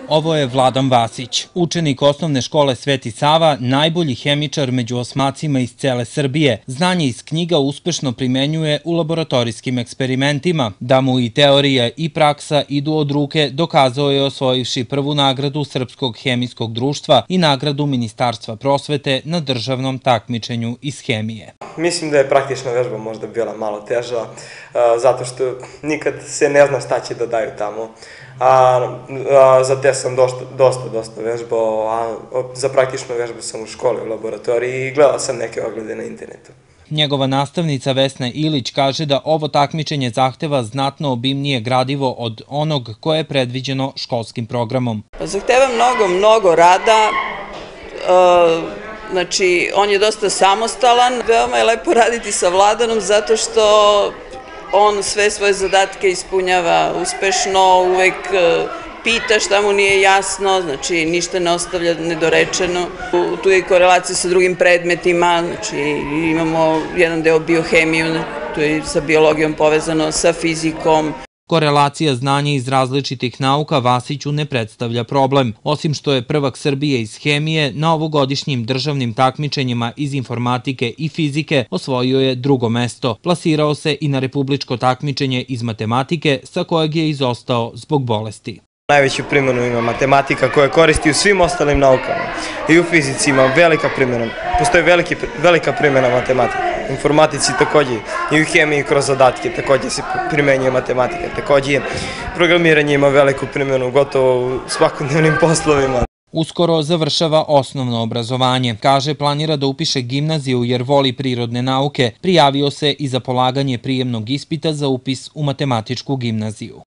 Ovo je Vladan Vasić, učenik osnovne škole Sveti Sava, najbolji hemičar među osmacima iz cele Srbije. Znanje iz knjiga uspešno primenjuje u laboratorijskim eksperimentima. Da mu i teorija i praksa idu od ruke, dokazao je osvojivši prvu nagradu Srpskog hemijskog društva i nagradu Ministarstva prosvete na državnom takmičenju iz hemije. Mislim da je praktična vežba možda bila malo teža, zato što nikad se ne zna šta će da daju tamo. Za te sam dosta vežbao, a za praktičnu vežbu sam u školi, u laboratoriji i gledao sam neke oglede na internetu. Njegova nastavnica Vesna Ilić kaže da ovo takmičenje zahteva znatno obimnije gradivo od onog koje je predviđeno školskim programom. Zahteva mnogo rada. Znači, on je dosta samostalan. Veoma je lepo raditi sa Vladanom zato što on sve svoje zadatke ispunjava uspešno, uvek pita šta mu nije jasno, znači ništa ne ostavlja nedorečeno. Tu je i korelacija sa drugim predmetima, znači imamo jedan deo biohemiju, tu je sa biologijom povezano, sa fizikom. Korelacija znanja iz različitih nauka Vasiću ne predstavlja problem. Osim što je prvak Srbije iz hemije, na ovogodišnjim državnim takmičenjima iz informatike i fizike osvojio je drugo mesto. Plasirao se i na republičko takmičenje iz matematike, sa kojeg je izostao zbog bolesti. Najveću primjenu ima matematika koja koristi u svim ostalim naukama. I u fizici ima velika primjena. Postoji velika primjena matematike. U informatici takođe, i u hemiji kroz zadatke takođe se primenjuje matematika. Takođe, programiranje ima veliku primjenu gotovo u svakodnevnim poslovima. Uskoro završava osnovno obrazovanje. Kaže, planira da upiše gimnaziju jer voli prirodne nauke. Prijavio se i za polaganje prijemnog ispita za upis u matematičku gimnaziju.